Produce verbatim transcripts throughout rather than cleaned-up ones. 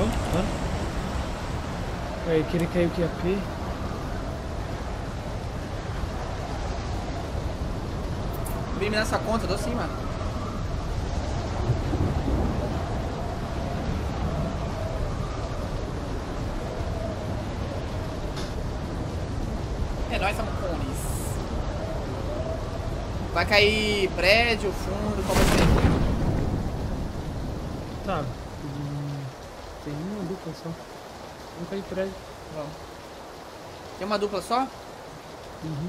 Vamos, vamos. Aí, que ele caiu aqui a P. Vem me nessa conta, dou sim, mano. É nóis, Samucones. Vai cair prédio, fundo, qual vai ser? Tá. Hum, tem uma dupla só. Vamos cair prédio. Vamos. Tem uma dupla só? Uhum.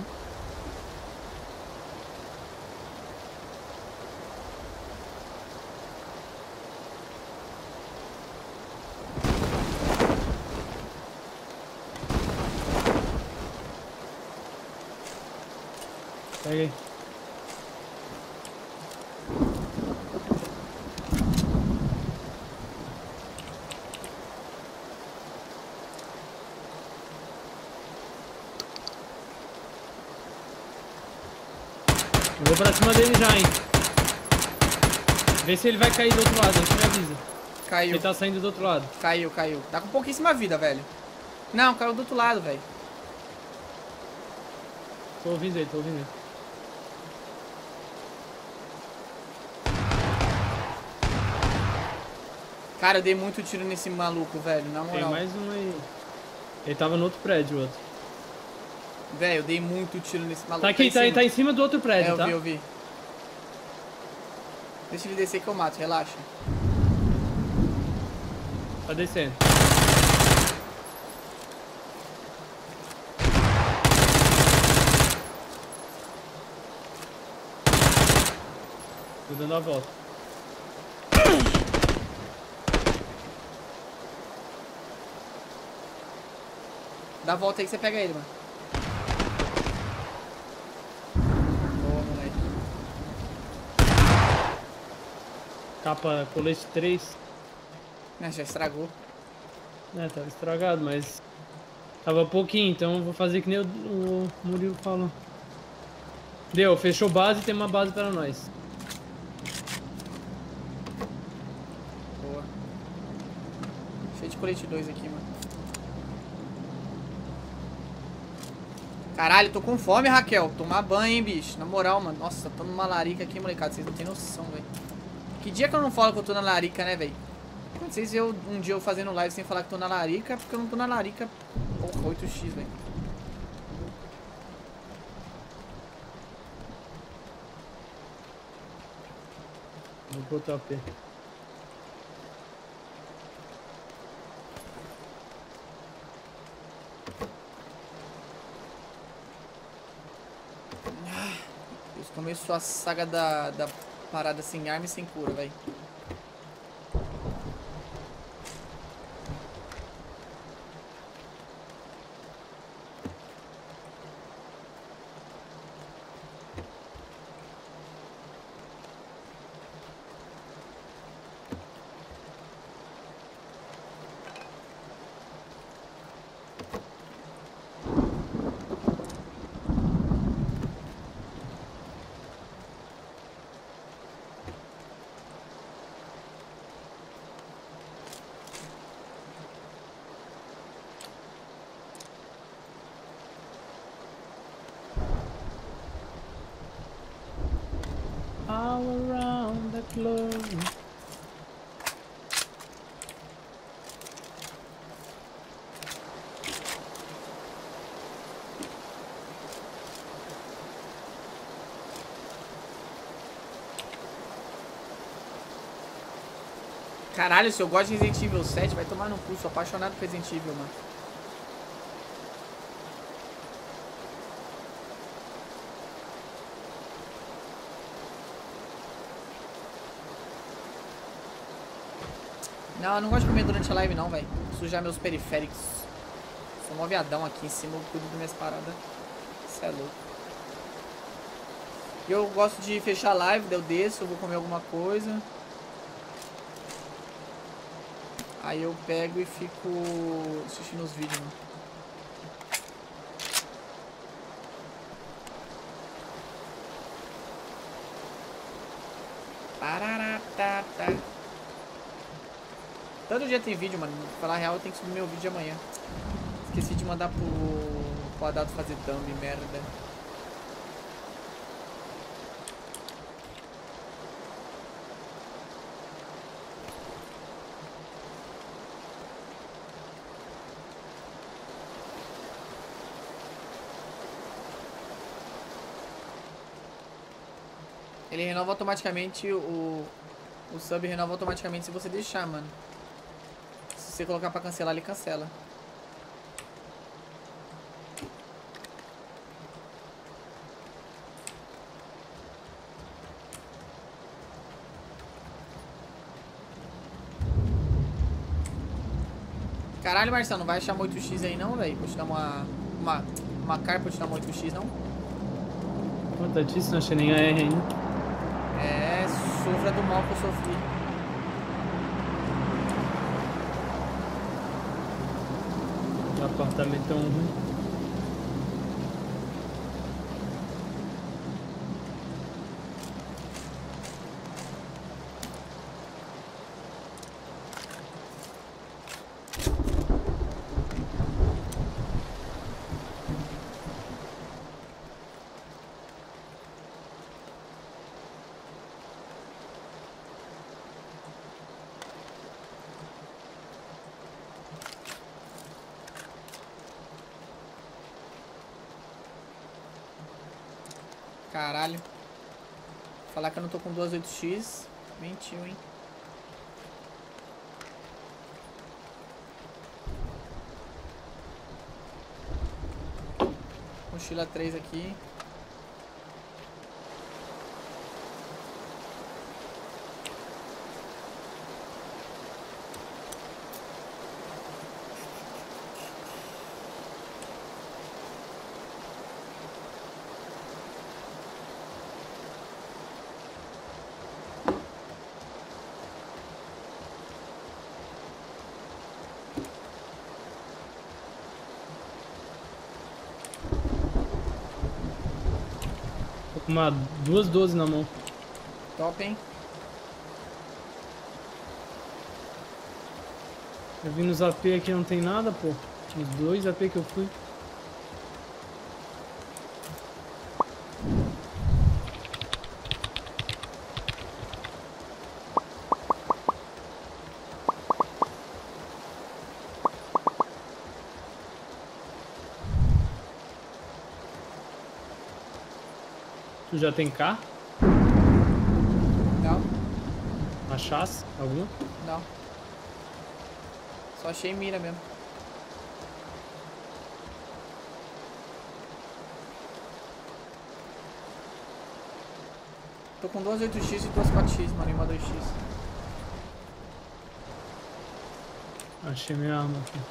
Pega aí. Eu vou pra cima dele já, hein. Vê se ele vai cair do outro lado, a gente me avisa. Caiu. Ele tá saindo do outro lado. Caiu, caiu. Tá com pouquíssima vida, velho. Não, caiu do outro lado, velho. Tô ouvindo ele, tô ouvindo ele. Cara, eu dei muito tiro nesse maluco, velho, na moral. Tem mais um aí. Ele tava no outro prédio, o outro. Velho, eu dei muito tiro nesse maluco. Tá aqui, tá, tá, tá em cima do outro prédio, é, eu tá? vi, eu vi. Deixa ele descer que eu mato, relaxa. Tá descendo. Tô dando a volta. Dá a volta aí que você pega ele, mano. Boa, moleque. Capa colete três. Ah, já estragou. É, tava estragado, mas tava pouquinho, então eu vou fazer que nem o, o Murilo falou. Deu, fechou base e tem uma base para nós. Boa. Cheio de colete dois aqui, mano. Caralho, tô com fome, Raquel. Tomar banho, hein, bicho. Na moral, mano. Nossa, tô numa larica aqui, molecada. Vocês não tem noção, velho. Que dia que eu não falo que eu tô na larica, né, velho? Quando vocês verem um dia eu fazendo live sem falar que tô na larica, é porque eu não tô na larica. Porra, oito x, velho. Vou botar o P. Começou a saga da, da parada sem arma e sem cura, velho. All around the globe. Caralho, se eu gosto de Resident Evil sete, vai tomar no cu. Sou apaixonado por Resident Evil, mano. Não, eu não gosto de comer durante a live não, velho. Sujar meus periféricos. Sou mó viadão aqui em cima, eu cuido das minhas paradas. Isso é louco. E eu gosto de fechar a live, daí eu desço, eu vou comer alguma coisa. Aí eu pego e fico assistindo os vídeos, mano. Parará, tá, tá. Todo dia tem vídeo, mano. Pra falar a real, eu tenho que subir meu vídeo de amanhã. Esqueci de mandar pro, pro Adalto fazer thumb, merda. Ele renova automaticamente o... O sub renova automaticamente se você deixar, mano. Se você colocar pra cancelar, ele cancela. Caralho, Marcelo, não vai achar uma oito x aí não, velho? Vou te dar uma... Uma, uma car pra te dar uma oito x, não? Quanto disso? Não achei nem a R ainda. É, sofra do mal que eu sofri. O apartamento tão ruim. Caralho. Falar que eu não tô com duas oito x. Mentiu, hein? Mochila três aqui. Tô com uma duas doze na mão. Top, hein? Eu vi nos A P aqui não tem nada, pô. Os dois A P que eu fui. Tu já tem K? Não, Achasse alguma? não. Só achei mira mesmo. Tô com duas oito x e duas quatro x, mano, e uma dois x. Achei minha arma aqui.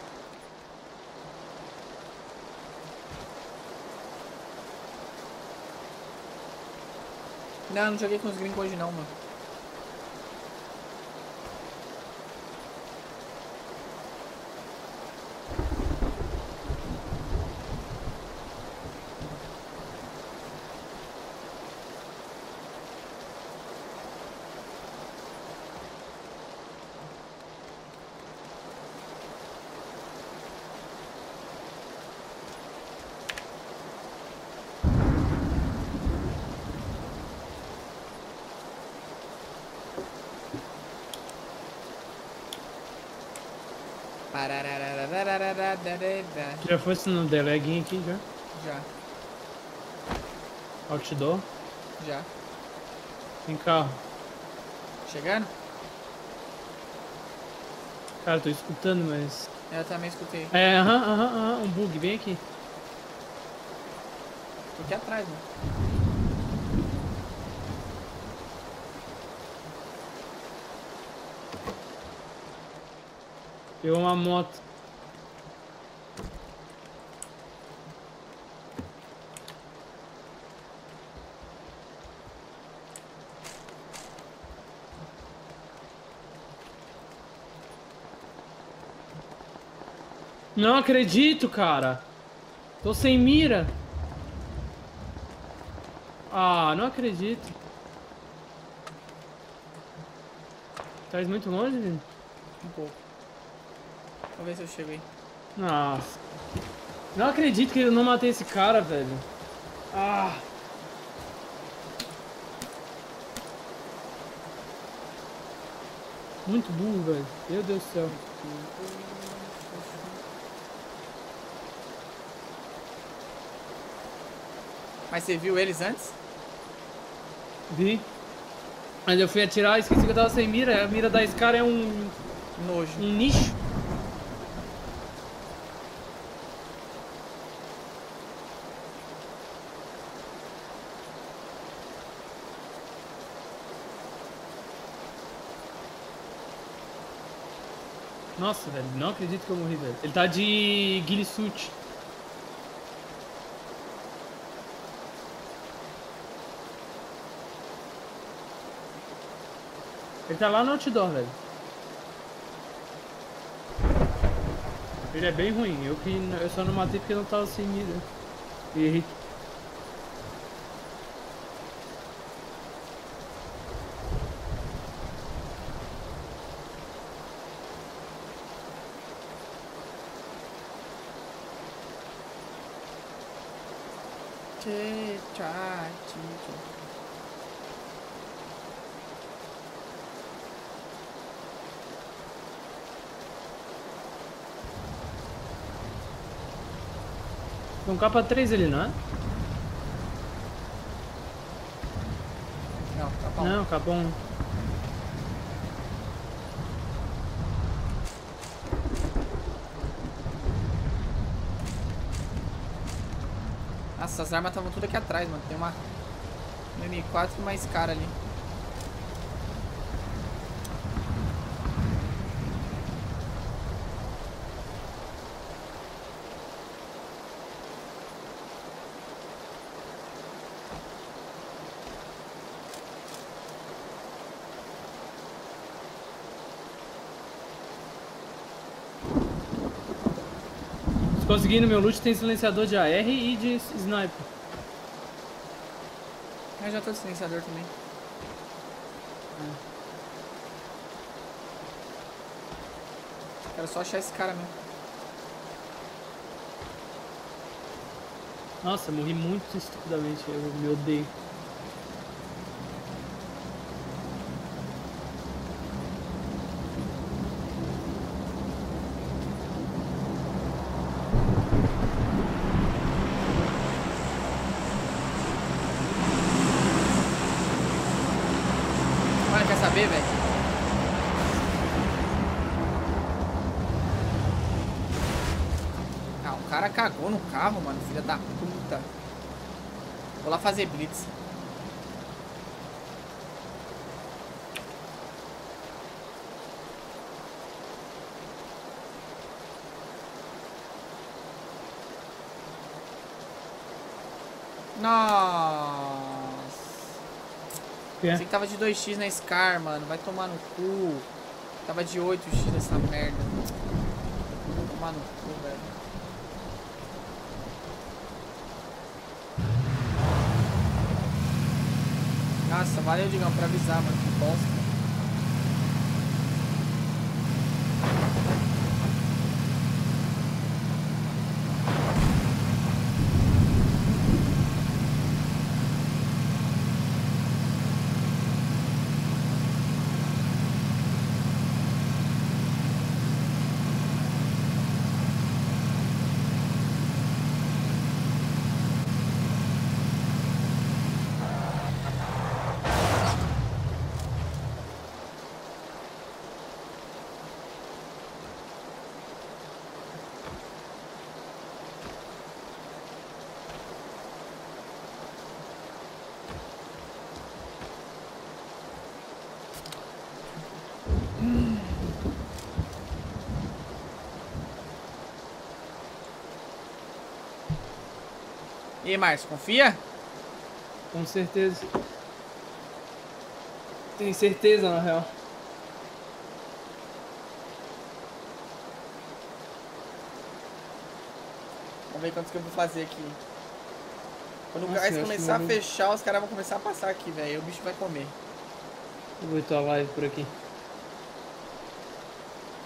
Não, não joguei com os gringos hoje não, mano. Já fosse no deleguinho aqui já? Já, Outdoor? já. Tem carro. Chegando? Cara, tô escutando, mas... Eu também escutei. É, aham, aham, aham, um bug, vem aqui. Tô aqui atrás, mano. Pegou uma moto. Não acredito, cara. Tô sem mira. Ah, não acredito. Tá muito longe, gente? Um pouco. Vamos ver se eu chego aí. Nossa. Não acredito que eu não matei esse cara, velho. Ah. Muito burro, velho. Meu Deus do céu. Mas você viu eles antes? Vi. Mas eu fui atirar, esqueci que eu tava sem mira. A mira da Scar é um... Nojo. um nicho. Nossa, velho, não acredito que eu morri, velho. Ele tá de ghillie suit. Ele tá lá no outdoor, velho. Ele é bem ruim. Eu, que, eu só não matei porque não tava sem mira. E errei. Tchê, tchá, tchê, tchê. Tem um capa três ali, não é? Não, tá bom. Não, capa um. Nossa, as armas estavam tudo aqui atrás, mano. Tem uma uma M quatro mais cara ali. Se conseguir no meu loot tem silenciador de A R e de sniper. Eu já tô de silenciador também. Quero só achar esse cara mesmo. Nossa, eu morri muito estupidamente. Eu me odeio. Olha, quer saber, velho? Ah, o cara cagou no carro, mano. Filha da puta. Vou lá fazer blitz. Nossa. Que é? Pensei que tava de dois x na Scar, mano. Vai tomar no cu. Tava de oito x nessa merda. Vai tomar no cu, velho. Nossa, valeu, Digão, por avisar, mano. Que bosta. E aí, Márcio, confia? Com certeza. Tenho certeza, na real. Vamos ver quantos que eu vou fazer aqui. Quando Nossa, o gás eu acho começar a que eu- fechar, os caras vão começar a passar aqui, velho. Aí o bicho vai comer. Eu vou tua live por aqui.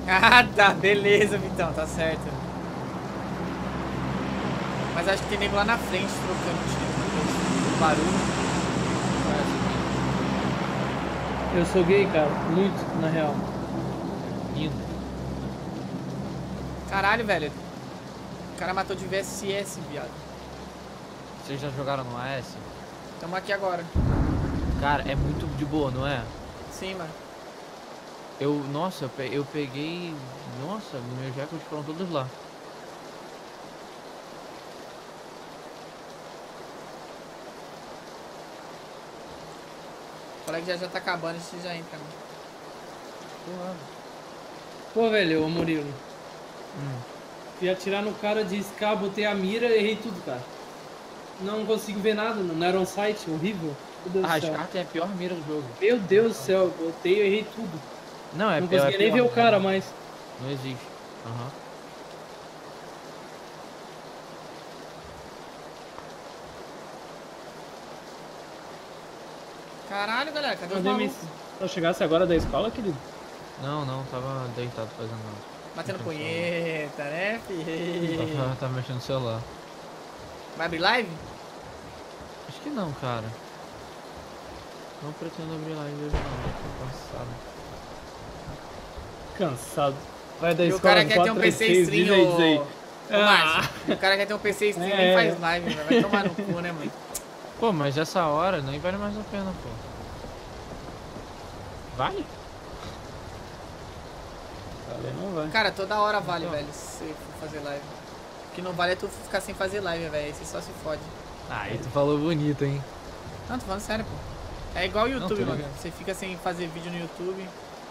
Ah, tá. Beleza, Vitão. Tá certo. Mas acho que tem nego lá na frente trocando tiro. Barulho. Eu sou gay, cara. Muito, na real. Lindo. Caralho, velho. O cara matou de V S S, viado. Vocês já jogaram no A S? Tamo aqui agora. Cara, é muito de boa, não é? Sim, mano. Eu, nossa, eu pe- eu peguei... Nossa, meus recordes foram todos lá. O colega já, já tá acabando, a gente já entra, mano. Pô, velho, ô Murilo. Hum. Fui atirar no cara de Scar, botei a mira e errei tudo, cara. Não consigo ver nada, não era on site, horrível. Meu Deus Ah, do céu. Scar tem a pior mira do jogo. Meu Deus do céu, botei e errei tudo. Não, é Não pior, conseguia é nem pior, ver o cara né? mais. Não existe. Aham. Caralho, galera, cadê os Mandei malucos? mens- Só chegasse agora da escola, querido. Não, não, tava deitado fazendo nada. Batendo Mexendo no punheta, né, filho? celular. Tava, tava mexendo no celular. Vai abrir live? Acho que não, cara. Não pretendo abrir live hoje não, tô cansado. Cansado. Vai da E o escola cara quer ter um P C stream, diz aí, diz aí. ô... Ô, Ah. Márcio, o cara quer ter um P C stream e nem É. faz live, velho. Vai tomar no cu, né, mãe? Pô, mas essa hora nem vale mais a pena, pô. Vale? Falei, não vai. Cara, toda hora vale, Então. velho, se você for fazer live. O que não vale é tu ficar sem fazer live, velho. Aí você só se fode. Ah, e tu falou bonito, hein? Não, tô falando sério, pô. É igual o YouTube, tô mano. ligado. Você fica sem fazer vídeo no YouTube.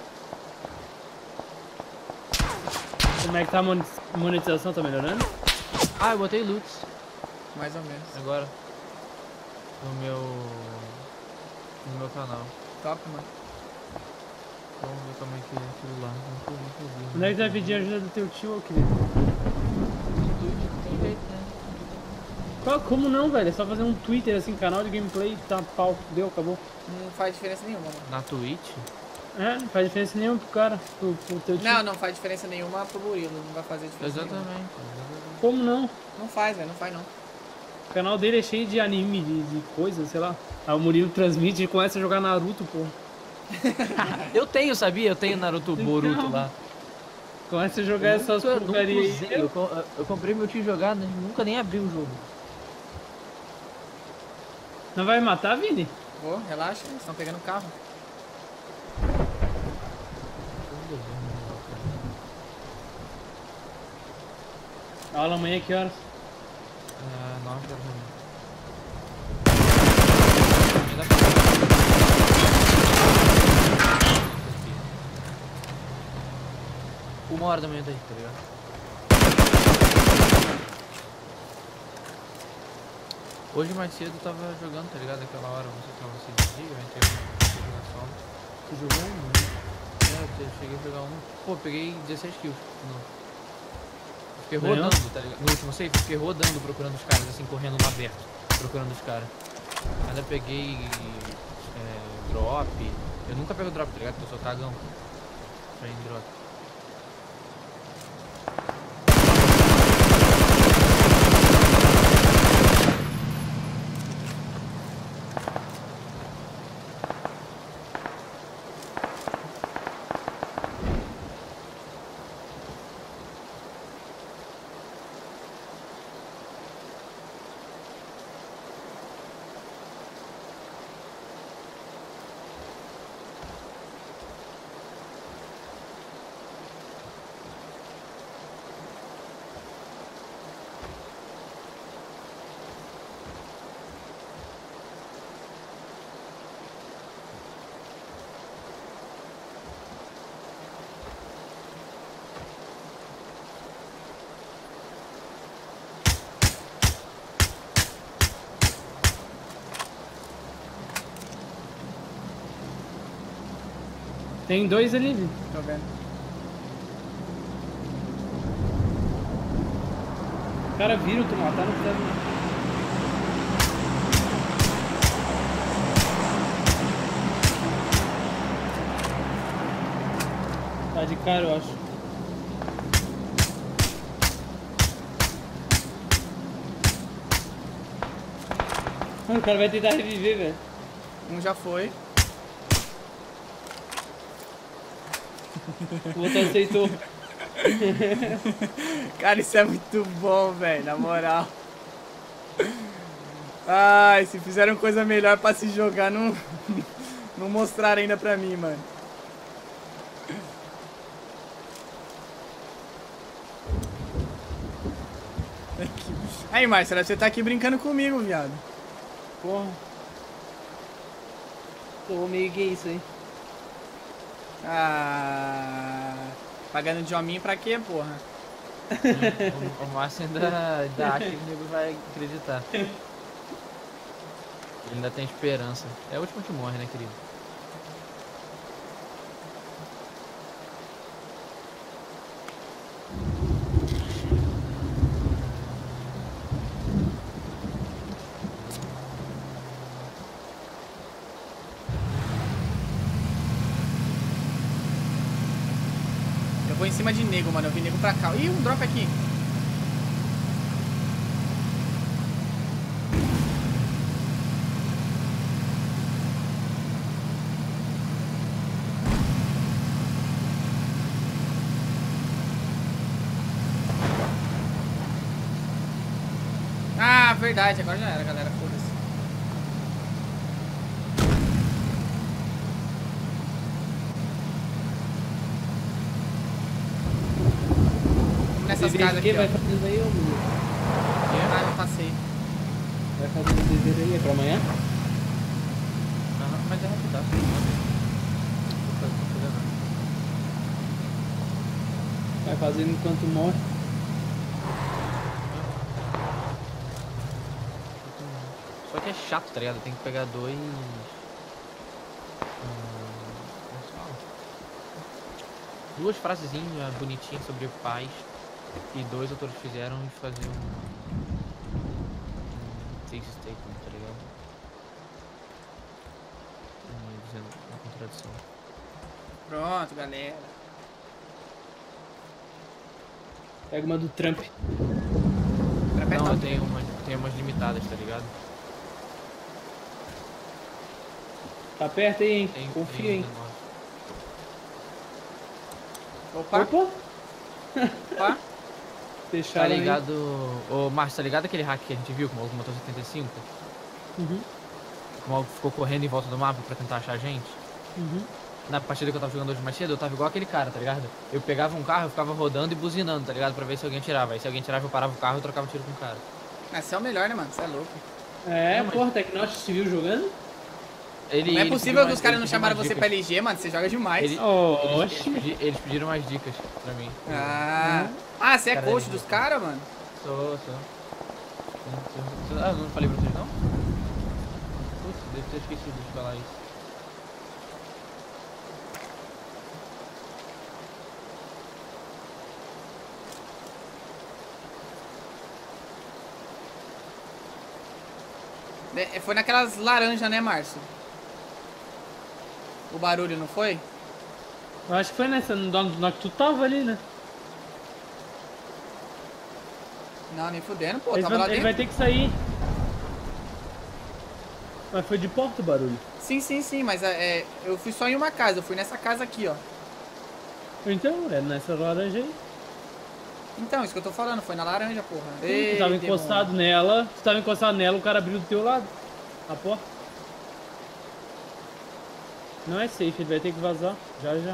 Como é que tá a moni- monetização? Tá melhorando? Ah, eu botei loots Mais ou menos. agora. No meu... No meu canal. Top, mano. Vamos ver como é que é aquilo lá. Não tô- não tô vendo. Onde é que tu vai pedir ajuda do teu tio, ô querido? Tem jeito, né? Qual- Como não, velho? É só fazer um Twitter assim, canal de gameplay, tá pau. Deu, acabou. Não faz diferença nenhuma, mano. Na Twitch? É, não faz diferença nenhuma pro cara, pro, pro teu tio. Não, não faz diferença nenhuma pro Murilo. Não vai fazer diferença Exatamente. nenhuma. exatamente. Como não? Não faz, velho. Não faz, não. O canal dele é cheio de anime, de, de coisas, sei lá. Aí o Murilo transmite e começa a jogar Naruto, pô. Eu tenho, sabia? Eu tenho Naruto Boruto Então, lá. Começa a jogar Eu essas nunca- nunca porcarias usei, aí. Eu, co- eu comprei meu tio jogar, né? Nunca nem abri o jogo. Não vai matar, Vini? Vou, relaxa. Eles estão pegando o carro. Aula amanhã que horas? É, nove horas da manhã. Ainda tá. Uma hora da manhã daí, tá ligado? Hoje mais cedo eu tava jogando, tá ligado? Aquela hora, você tava se desliga, eu entrei no- na sala. Tu jogou um, né? É, eu cheguei a jogar um. Pô, peguei dezesseis kills. No... Fiquei Ganhou? rodando, tá ligado? No último save, fiquei rodando procurando os caras, assim, correndo no aberto. Procurando os caras. Ainda peguei é, drop. Eu nunca pego drop, tá ligado? Porque eu sou cagão. Pra ir em drop. Tem dois ali, Vini. Tô vendo. O cara viram tu matar, não precisa matar. Tá de cara, eu acho. O cara vai tentar reviver, velho. Um já foi. O outro aceitou. Cara, isso é muito bom, velho, na moral. Ai, se fizeram coisa melhor pra se jogar, não, não mostraram ainda pra mim, mano. Aí, Marcelo, você tá aqui brincando comigo, viado. Porra. Tô meio gay isso aí. Ah, pagando de hominho pra quê, porra? O, o Márcio ainda, ainda acha que o nego vai acreditar. Ele ainda tem esperança. É o último que morre, né, querido? Eu vou em cima de nego, mano. Eu vi nego pra cá. Ih, um drop aqui. Ah, verdade. Agora já era, galera. Foda-se. Nessas casas aqui, vai ó. fazendo aí, ô Murilo? Ah, não passei. Vai fazendo o dever aí, é pra amanhã? Aham, mas é rapidão. Não vou fazer, não vou fazer nada. Vai fazendo enquanto morre. Só que é chato, tá ligado? Tem que pegar dois... Hum, como se fala? Duas frasezinhas bonitinhas sobre paz que dois autores fizeram e fazer um... um thesis statement, tá ligado? Hum, dizendo uma contradição. Pronto, galera. Pega uma do Trump. Trapé Não, top. eu tenho umas, tenho umas limitadas, tá ligado? Tá perto aí, hein? Tem, Confia, tem hein? Opa, Opa! opa. Tá Fecharam aí. ligado... Ô, Márcio, tá ligado aquele hack que a gente viu com o maluco motor setenta e cinco? Uhum. O maluco ficou correndo em volta do mapa pra tentar achar a gente? Uhum. Na partida que eu tava jogando hoje mais cedo, eu tava igual aquele cara, tá ligado? Eu pegava um carro, eu ficava rodando e buzinando, tá ligado? Pra ver se alguém atirava. Aí se alguém atirava, eu parava o carro e trocava tiro com o cara. Esse é o melhor, né, mano? Você é louco. É, Não, mas- porra, Tecnosh se viu jogando? Ele, Não é ele possível pediu que mais- os caras ele não pediu chamaram mais você dicas. pra L G, mano. Você joga demais. Ele- Oh, Eles, oxi. eles pedi- eles pediram mais dicas pra mim. Ah, ah você é Cara, coach ele- dos caras, mano? Sou, sou. Ah, eu não falei pra vocês não? Putz, deve ter esquecido de falar isso. É, Foi naquelas laranjas, né, Márcio? O barulho, não foi? Eu acho que foi nessa, no no que tu tava ali, né? Não, nem fudendo, pô. Ele Tava lá vai, ele dentro. vai ter que sair. Mas foi de porta o barulho. Sim, sim, sim, mas é, eu fui só em uma casa. Eu fui nessa casa aqui, ó. Então, é nessa laranja aí. Então, isso que eu tô falando. Foi na laranja, porra. Tu Ei, tava demônio. encostado nela, tu tava encostado nela, o cara abriu do teu lado. A porta. Não é safe, ele vai ter que vazar. Já, já.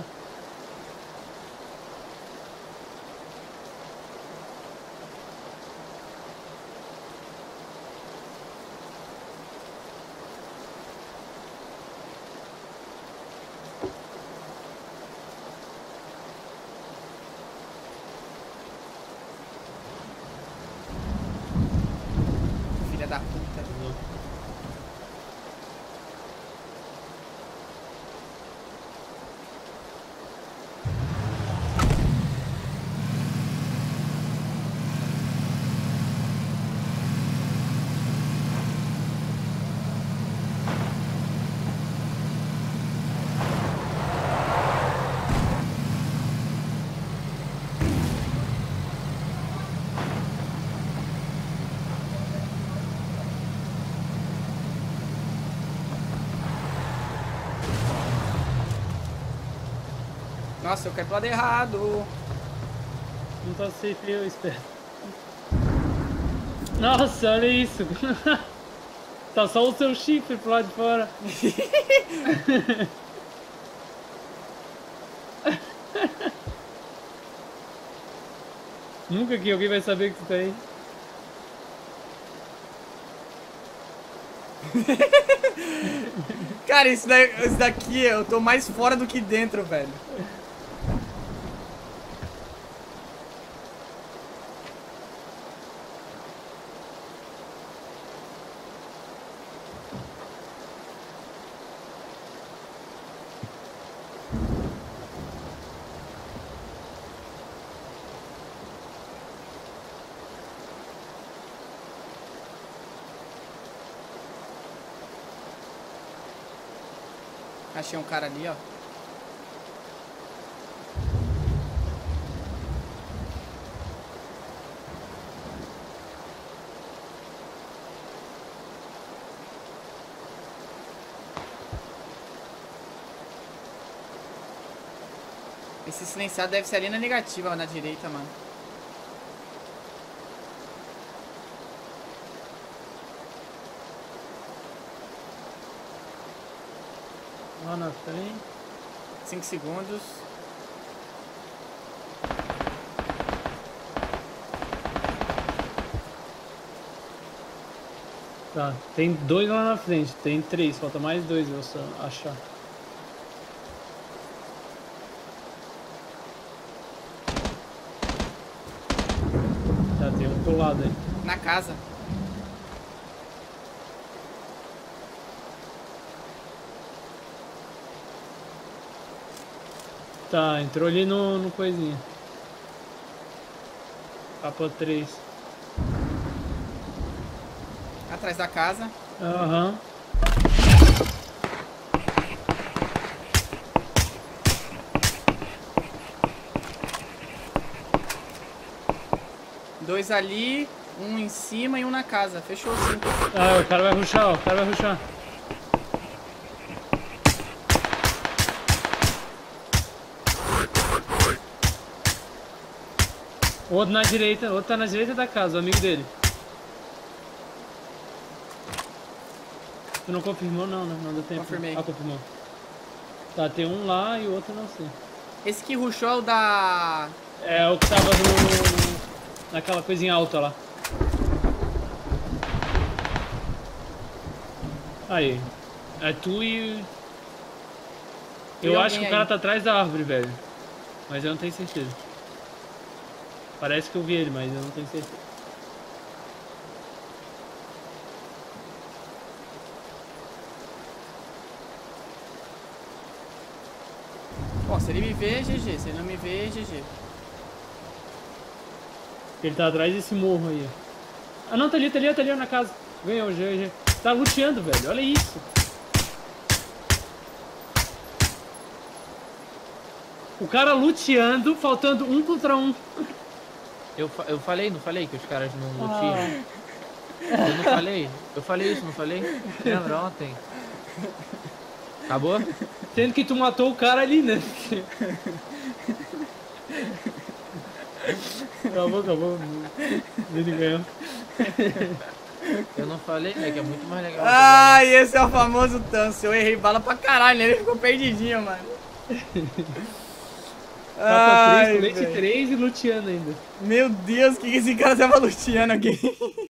Filha da puta. Nossa, eu caí pro lado errado. Não tá safe, eu espero. Nossa, olha isso. Tá só o seu chifre pro lado de fora. Nunca que alguém vai saber que tu tá aí. Cara, isso, daí, isso daqui eu tô mais fora do que dentro, velho. Achei um cara ali, ó. Esse silenciado deve ser ali na negativa, ó, na direita, mano. Lá na frente. cinco segundos. Tá, tem dois lá na frente, tem três, falta mais dois eu só achar. Tá, tem um pro lado aí. Na casa. Tá, entrou ali no, no coisinha. Capa três. Atrás da casa. Aham. Dois ali, um em cima e um na casa. Fechou o cinco. Ah, o cara vai rushar, ó. O cara vai rushar. Outro na direita, outro tá na direita da casa, o amigo dele. Tu não confirmou não, né? Não deu tempo. Confirmei. Ah, confirmou. Tá, tem um lá e o outro não sei. Esse que rushou é o da... É o que tava no... naquela coisinha alta lá. Aí. É tu e... Tem Eu alguém acho que o cara aí. tá atrás da árvore, velho. Mas eu não tenho certeza. Parece que eu vi ele, mas eu não tenho certeza. Bom, se ele me ver, G G. Se ele não me ver, G G. Ele tá atrás desse morro aí, ó. Ah não, tá ali, tá ali, tá ali na casa. Ganhou, G G. Tá luteando, velho. Olha isso. O cara luteando, faltando um contra um. Eu, fa eu falei, não falei que os caras não lutiam? Ah. Eu não falei? Eu falei isso, não falei? Lembra ontem? Acabou? Sendo que tu matou o cara ali, né? Acabou, acabou. Ele ganhou. Eu não falei, né? Que é muito mais legal. Ai, esse é o famoso Tanso. Eu errei bala pra caralho, né? Ele ficou perdidinho, mano. Capa Ai, três, colete velho. três e luteando ainda. Meu Deus, o que que esse cara tava luteando aqui?